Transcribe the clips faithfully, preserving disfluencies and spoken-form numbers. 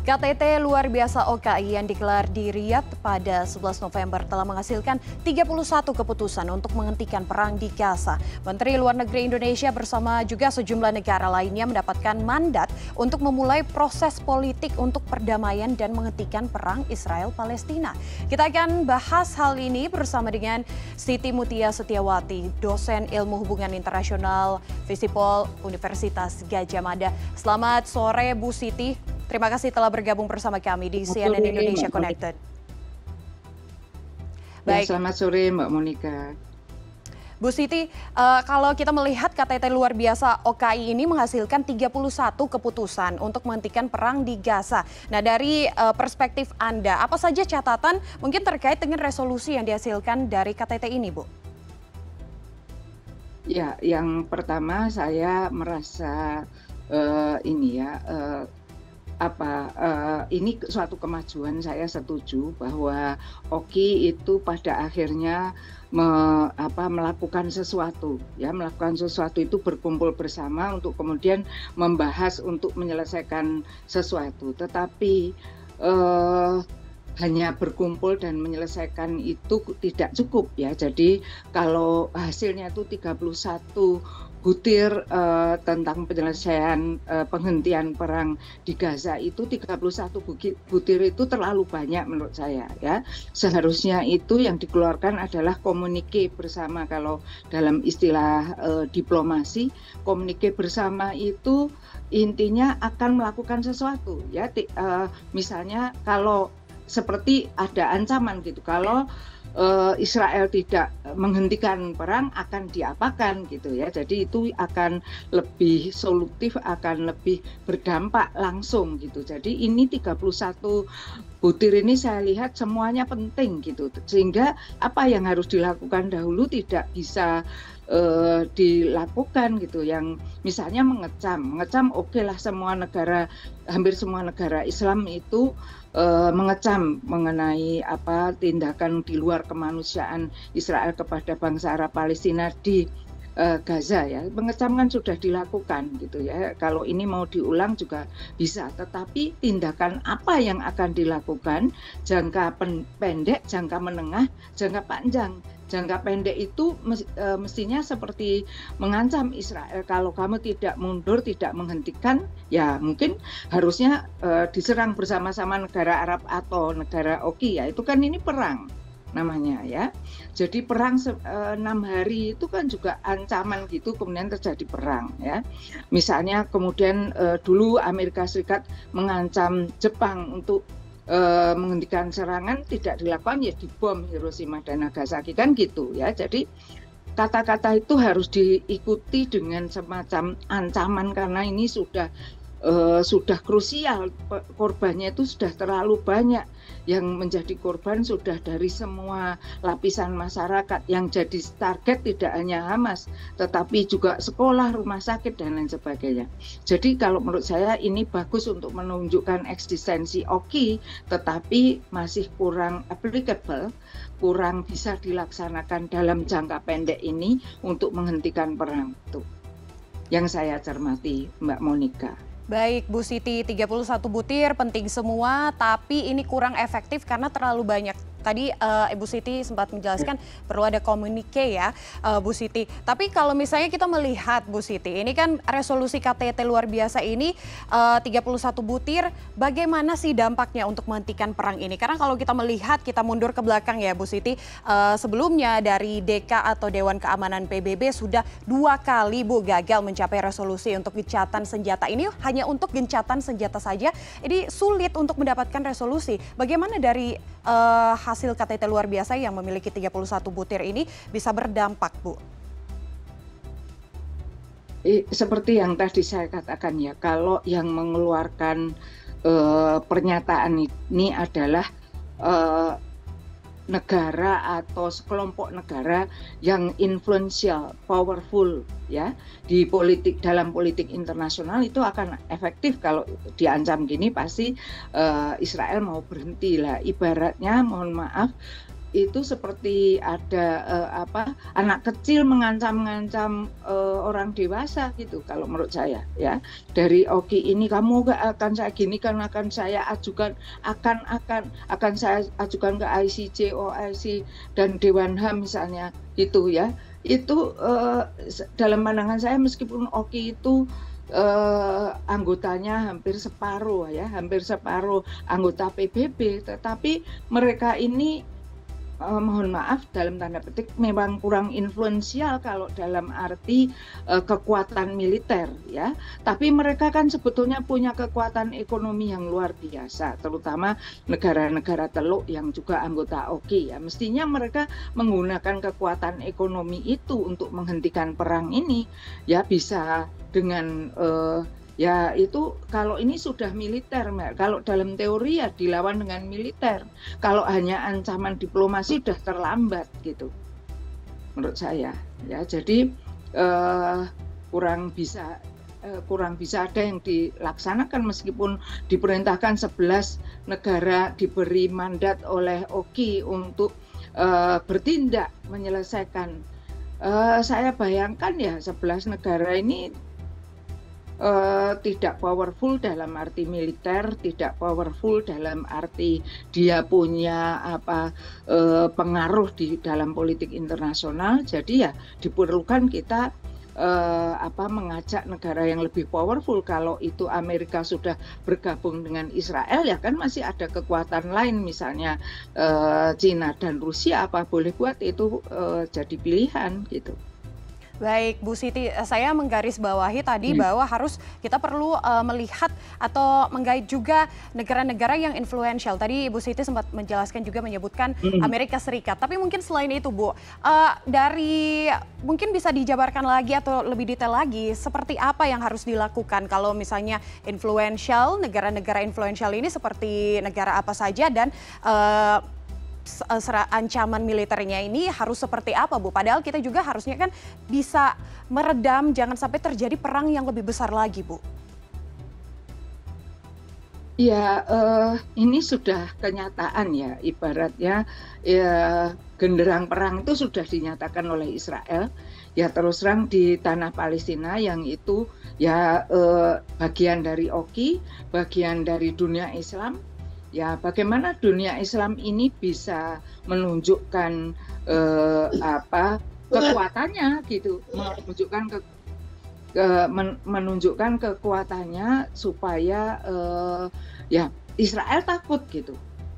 K T T luar biasa O K I yang digelar di Riyadh pada sebelas November telah menghasilkan tiga puluh satu keputusan untuk menghentikan perang di Gaza. Menteri Luar Negeri Indonesia bersama juga sejumlah negara lainnya mendapatkan mandat untuk memulai proses politik untuk perdamaian dan menghentikan perang Israel-Palestina. Kita akan bahas hal ini bersama dengan Siti Mutia Setiawati, dosen ilmu hubungan internasional Visipol Universitas Gadjah Mada. Selamat sore Bu Siti. Terima kasih telah bergabung bersama kami di C N N Indonesia Connected. Baik. Ya, selamat sore Mbak Monica. Bu Siti, uh, kalau kita melihat K T T luar biasa O K I ini menghasilkan tiga puluh satu keputusan untuk menghentikan perang di Gaza. Nah, dari uh, perspektif Anda, apa saja catatan mungkin terkait dengan resolusi yang dihasilkan dari K T T ini, Bu? Ya, yang pertama saya merasa uh, ini ya, uh, apa uh, ini suatu kemajuan. Saya setuju bahwa O K I itu pada akhirnya me, apa, melakukan sesuatu, ya melakukan sesuatu itu berkumpul bersama untuk kemudian membahas untuk menyelesaikan sesuatu. Tetapi uh, hanya berkumpul dan menyelesaikan itu tidak cukup ya. Jadi kalau hasilnya itu tiga puluh satu butir uh, tentang penyelesaian uh, penghentian perang di Gaza, itu tiga puluh satu butir itu terlalu banyak menurut saya ya. Seharusnya itu yang dikeluarkan adalah komunike bersama. Kalau dalam istilah uh, diplomasi, komunike bersama itu intinya akan melakukan sesuatu ya. Uh, misalnya kalau seperti ada ancaman gitu, kalau uh, Israel tidak menghentikan perang akan diapakan gitu ya. Jadi itu akan lebih solutif, akan lebih berdampak langsung gitu. Jadi ini tiga puluh satu butir ini saya lihat semuanya penting gitu. Sehingga apa yang harus dilakukan dahulu tidak bisa Uh, dilakukan gitu, yang misalnya mengecam, mengecam oke okay lah, semua negara, hampir semua negara Islam itu uh, mengecam mengenai apa tindakan di luar kemanusiaan Israel kepada bangsa Arab Palestina di uh, Gaza ya. Mengecam kan sudah dilakukan gitu ya. Kalau ini mau diulang juga bisa, tetapi tindakan apa yang akan dilakukan jangka pendek, jangka menengah, jangka panjang. Jangka pendek itu mestinya seperti mengancam Israel, kalau kamu tidak mundur, tidak menghentikan, ya mungkin harusnya uh, diserang bersama-sama negara Arab atau negara O K I ya. Itu kan ini perang namanya ya. Jadi perang enam hari itu kan juga ancaman gitu, kemudian terjadi perang ya. Misalnya kemudian uh, dulu Amerika Serikat mengancam Jepang untuk Uh, menghentikan serangan, tidak dilakukan, ya dibom Hiroshima dan Nagasaki kan gitu ya. Jadi kata-kata itu harus diikuti dengan semacam ancaman, karena ini sudah uh, sudah krusial, korbannya itu sudah terlalu banyak. Yang menjadi korban sudah dari semua lapisan masyarakat. Yang jadi target tidak hanya Hamas, tetapi juga sekolah, rumah sakit, dan lain sebagainya. Jadi kalau menurut saya ini bagus untuk menunjukkan eksistensi O K I, tetapi masih kurang applicable, kurang bisa dilaksanakan dalam jangka pendek ini untuk menghentikan perang. Itu yang saya cermati, Mbak Monica. Baik Bu Siti, tiga puluh satu butir penting semua, tapi ini kurang efektif karena terlalu banyak. Tadi uh, Ibu Siti sempat menjelaskan perlu ada komunike ya, uh, Bu Siti. Tapi kalau misalnya kita melihat Bu Siti, ini kan resolusi K T T luar biasa ini uh, tiga puluh satu butir, bagaimana sih dampaknya untuk menghentikan perang ini? Karena kalau kita melihat, kita mundur ke belakang ya Bu Siti, uh, sebelumnya dari D K atau Dewan Keamanan P B B sudah dua kali Bu gagal mencapai resolusi untuk gencatan senjata. Ini hanya untuk gencatan senjata saja, ini sulit untuk mendapatkan resolusi. Bagaimana dari uh, hasil K T T luar biasa yang memiliki tiga puluh satu butir ini bisa berdampak, Bu? Seperti yang tadi saya katakan ya, kalau yang mengeluarkan uh, pernyataan ini adalah uh, negara atau sekelompok negara yang influential, powerful ya di politik, dalam politik internasional, itu akan efektif. Kalau diancam gini pasti uh, Israel mau berhenti lah. Ibaratnya, mohon maaf, itu seperti ada uh, apa anak kecil mengancam-ngancam uh, orang dewasa gitu kalau menurut saya ya. Dari Oki ini kamu gak akan saya gini kan akan saya ajukan akan akan akan saya ajukan ke I C J, O I C dan Dewan H A M misalnya gitu ya. Itu uh, dalam pandangan saya meskipun Oki itu uh, anggotanya hampir separuh ya, hampir separuh anggota P B B, tetapi mereka ini Uh, mohon maaf dalam tanda petik memang kurang influensial kalau dalam arti uh, kekuatan militer ya, tapi mereka kan sebetulnya punya kekuatan ekonomi yang luar biasa, terutama negara-negara teluk yang juga anggota Oki ya. Mestinya mereka menggunakan kekuatan ekonomi itu untuk menghentikan perang ini ya, bisa dengan uh, ya itu kalau ini sudah militer, Mbak. Kalau dalam teori ya dilawan dengan militer. Kalau hanya ancaman diplomasi sudah terlambat gitu, menurut saya. Ya, jadi eh, kurang bisa eh, kurang bisa ada yang dilaksanakan meskipun diperintahkan sebelas negara diberi mandat oleh Oki untuk eh, bertindak menyelesaikan. Eh, saya bayangkan ya sebelas negara ini Uh, tidak powerful dalam arti militer, tidak powerful dalam arti dia punya apa uh, pengaruh di dalam politik internasional. Jadi ya diperlukan kita uh, apa mengajak negara yang lebih powerful. Kalau itu Amerika sudah bergabung dengan Israel ya kan masih ada kekuatan lain misalnya uh, Cina dan Rusia, apa boleh buat itu uh, jadi pilihan gitu. Baik, Bu Siti, saya menggarisbawahi tadi hmm. bahwa harus kita perlu uh, melihat atau menggait juga negara-negara yang influential. Tadi Bu Siti sempat menjelaskan juga menyebutkan hmm. Amerika Serikat. Tapi mungkin selain itu, Bu, uh, dari mungkin bisa dijabarkan lagi atau lebih detail lagi seperti apa yang harus dilakukan kalau misalnya influential, negara-negara influential ini seperti negara apa saja dan uh, ancaman militernya ini harus seperti apa, Bu? Padahal kita juga harusnya kan bisa meredam, jangan sampai terjadi perang yang lebih besar lagi, Bu. Ya, uh, ini sudah kenyataan ya, ibaratnya ya genderang perang itu sudah dinyatakan oleh Israel. Ya terus terang di tanah Palestina yang itu ya uh, bagian dari Oki, bagian dari dunia Islam. Ya, bagaimana dunia Islam ini bisa menunjukkan eh, apa kekuatannya gitu, menunjukkan ke, ke men, menunjukkan kekuatannya supaya eh, ya Israel takut gitu.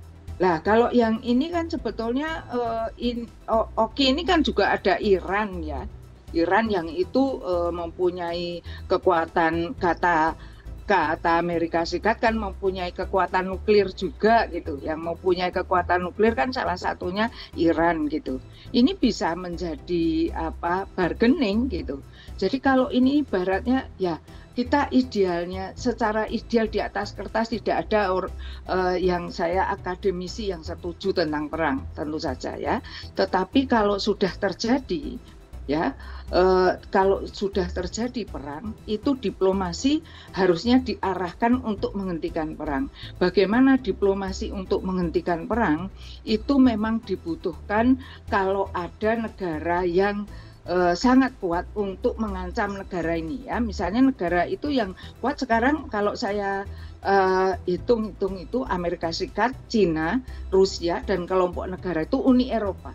Lah kalau yang ini kan sebetulnya eh, in, oh, Oki ini kan juga ada Iran ya, Iran yang itu eh, mempunyai kekuatan kata kata Amerika Serikat kan mempunyai kekuatan nuklir juga gitu. Yang mempunyai kekuatan nuklir kan salah satunya Iran gitu. Ini bisa menjadi apa bargaining gitu. Jadi kalau ini ibaratnya ya kita idealnya secara ideal di atas kertas tidak ada or, uh, yang saya akademisi yang setuju tentang perang tentu saja ya. Tetapi kalau sudah terjadi ya eh, kalau sudah terjadi perang itu diplomasi harusnya diarahkan untuk menghentikan perang. Bagaimana diplomasi untuk menghentikan perang itu memang dibutuhkan kalau ada negara yang eh, sangat kuat untuk mengancam negara ini ya. Misalnya negara itu yang kuat sekarang kalau saya uh, hitung-hitung itu Amerika Serikat, Cina, Rusia dan kelompok negara itu Uni Eropa.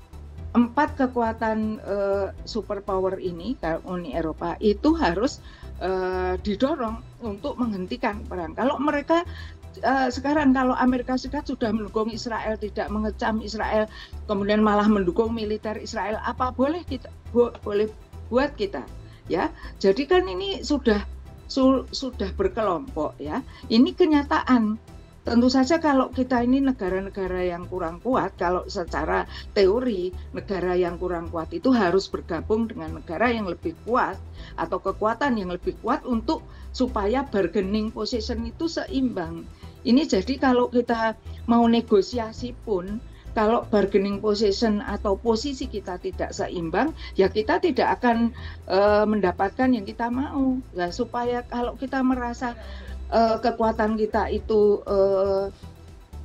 Empat kekuatan uh, superpower ini, Uni Eropa itu harus uh, didorong untuk menghentikan perang. Kalau mereka uh, sekarang kalau Amerika Serikat sudah mendukung Israel, tidak mengecam Israel, kemudian malah mendukung militer Israel, apa boleh kita bo boleh buat kita, ya? Jadi kan ini sudah su sudah berkelompok, ya. Ini kenyataan. Tentu saja kalau kita ini negara-negara yang kurang kuat, kalau secara teori negara yang kurang kuat itu harus bergabung dengan negara yang lebih kuat atau kekuatan yang lebih kuat untuk supaya bargaining position itu seimbang. Ini jadi kalau kita mau negosiasi pun, kalau bargaining position atau posisi kita tidak seimbang, ya kita tidak akan uh, mendapatkan yang kita mau. Nah, supaya kalau kita merasa Uh, kekuatan kita itu uh,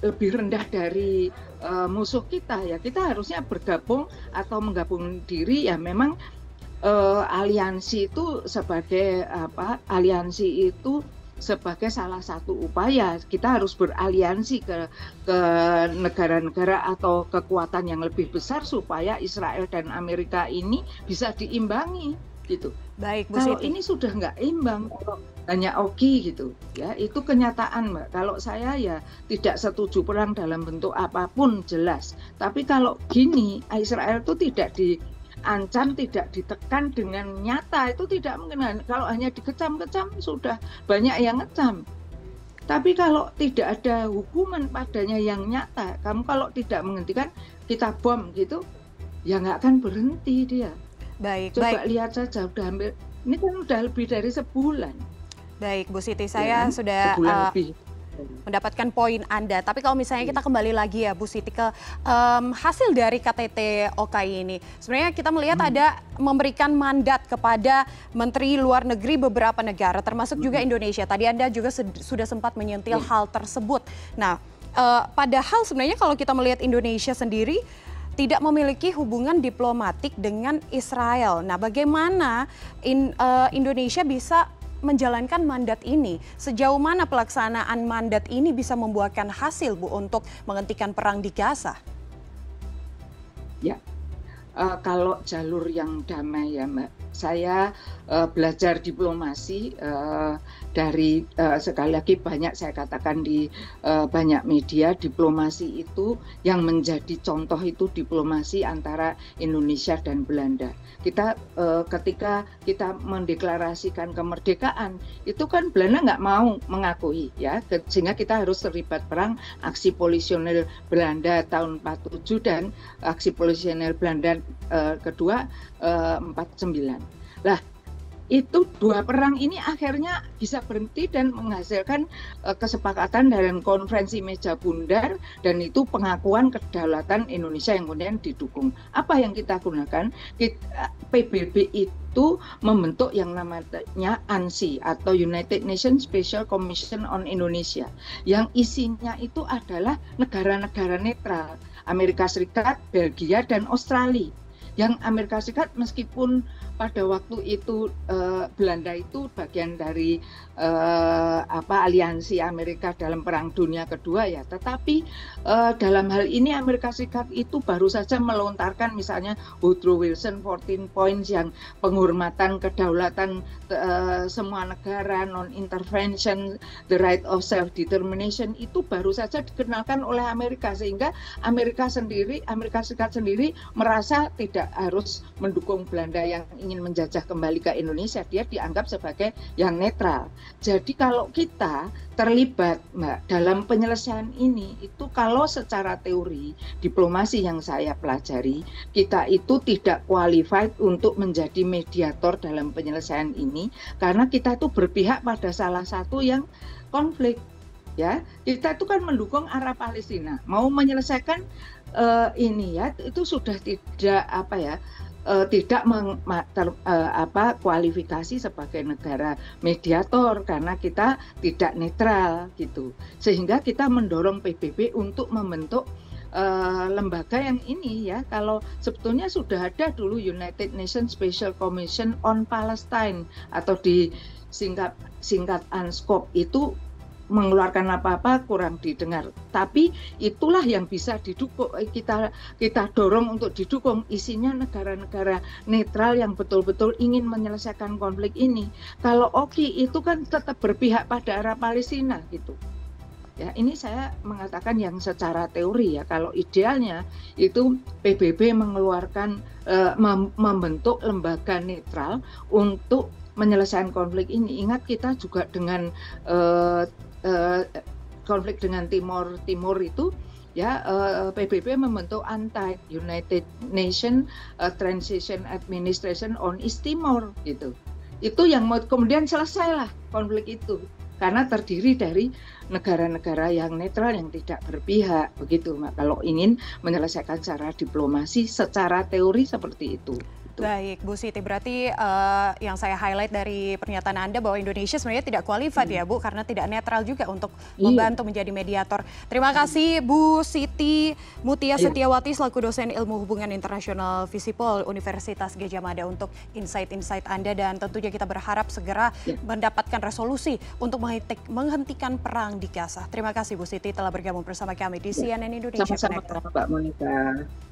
lebih rendah dari uh, musuh kita, ya kita harusnya bergabung atau menggabung diri. Ya memang uh, aliansi itu sebagai apa? Aliansi itu sebagai salah satu upaya kita harus beraliansi ke ke negara-negara atau kekuatan yang lebih besar supaya Israel dan Amerika ini bisa diimbangi gitu. Baik, Bu Kalau Siti. ini sudah nggak imbang, kalau hanya oki gitu, ya itu kenyataan, Mbak. Kalau saya ya tidak setuju perang dalam bentuk apapun jelas. Tapi kalau gini, Israel itu tidak diancam, tidak ditekan dengan nyata, itu tidak mungkin. Kalau hanya dikecam-kecam sudah banyak yang ngecam. Tapi kalau tidak ada hukuman padanya yang nyata, kamu kalau tidak menghentikan kita bom gitu, ya nggak akan berhenti dia. Baik, Coba baik. lihat saja, udah hampir, ini kan udah lebih dari sebulan. Baik, Bu Siti, Ya saya kan? sudah Sebulan uh, lebih. mendapatkan poin Anda. Tapi kalau misalnya kita kembali lagi ya Bu Siti ke um, hasil dari K T T O K I ini. Sebenarnya kita melihat Hmm. ada memberikan mandat kepada Menteri Luar Negeri beberapa negara, termasuk juga Indonesia. Tadi Anda juga sed- sudah sempat menyentil Ya. hal tersebut. Nah, uh, padahal sebenarnya kalau kita melihat Indonesia sendiri tidak memiliki hubungan diplomatik dengan Israel. Nah, bagaimana in, uh, Indonesia bisa menjalankan mandat ini? Sejauh mana pelaksanaan mandat ini bisa membuahkan hasil, Bu, untuk menghentikan perang di Gaza? Ya, uh, kalau jalur yang damai ya Mbak, saya uh, belajar diplomasi uh, dari uh, sekali lagi banyak saya katakan di uh, banyak media, diplomasi itu yang menjadi contoh itu diplomasi antara Indonesia dan Belanda. Kita uh, ketika kita mendeklarasikan kemerdekaan itu kan Belanda nggak mau mengakui ya, sehingga kita harus terlibat perang aksi polisionil Belanda tahun empat puluh tujuh dan aksi polisionil Belanda uh, kedua uh, empat puluh sembilan. Lah, itu dua perang ini akhirnya bisa berhenti dan menghasilkan uh, kesepakatan dalam konferensi meja bundar, dan itu pengakuan kedaulatan Indonesia yang kemudian didukung. Apa yang kita gunakan? Kita, P B B itu membentuk yang namanya A N S I atau United Nations Special Commission on Indonesia, yang isinya itu adalah negara-negara netral, Amerika Serikat, Belgia, dan Australia. Yang Amerika Serikat meskipun pada waktu itu uh, Belanda itu bagian dari uh, apa aliansi Amerika dalam Perang Dunia Kedua ya, tetapi uh, dalam hal ini Amerika Serikat itu baru saja melontarkan misalnya Woodrow Wilson fourteen points yang penghormatan kedaulatan uh, semua negara, non-intervention, the right of self-determination, itu baru saja dikenalkan oleh Amerika, sehingga Amerika sendiri, Amerika Serikat sendiri merasa tidak harus mendukung Belanda yang ingin menjajah kembali ke Indonesia. Dia dianggap sebagai yang netral. Jadi kalau kita terlibat Mbak dalam penyelesaian ini, itu kalau secara teori diplomasi yang saya pelajari, kita itu tidak qualified untuk menjadi mediator dalam penyelesaian ini, karena kita itu berpihak pada salah satu yang konflik. Ya, kita itu kan mendukung arah Palestina, mau menyelesaikan uh, ini ya, itu sudah tidak apa ya, uh, tidak meng, ter, uh, apa kualifikasi sebagai negara mediator karena kita tidak netral gitu, sehingga kita mendorong P B B untuk membentuk uh, lembaga yang ini ya. Kalau sebetulnya sudah ada dulu United Nations Special Commission on Palestine atau di singkat singkat UNSCOP, itu mengeluarkan apa-apa kurang didengar, tapi itulah yang bisa didukung, kita kita dorong untuk didukung, isinya negara-negara netral yang betul-betul ingin menyelesaikan konflik ini. Kalau O K I itu kan tetap berpihak pada arah Palestina gitu. Ya, ini saya mengatakan yang secara teori ya. Kalau idealnya itu P B B mengeluarkan uh, mem membentuk lembaga netral untuk menyelesaikan konflik ini. Ingat kita juga dengan uh, uh, konflik dengan Timor Timur itu ya, uh, P B B membentuk A N T A I, United Nations uh, Transition Administration on East Timor gitu. Itu yang kemudian selesailah konflik itu, karena terdiri dari negara-negara yang netral yang tidak berpihak begitu Mbak, kalau ingin menyelesaikan secara diplomasi secara teori seperti itu. gitu. Baik, Bu Siti, berarti eh, yang saya highlight dari pernyataan Anda bahwa Indonesia sebenarnya tidak qualified Hmm. ya Bu, karena tidak netral juga untuk Iya, membantu menjadi mediator. Terima kasih Bu Siti Mutia iya, Setiawati selaku dosen Ilmu Hubungan Internasional Visipol Universitas Gadjah Mada untuk insight-insight Anda, dan tentunya kita berharap segera iya. mendapatkan resolusi untuk menghenti- menghentikan perang di Gaza. Terima kasih Bu Siti telah bergabung bersama kami di Iya. C N N Indonesia Sama-sama Connected. Mbak Monica.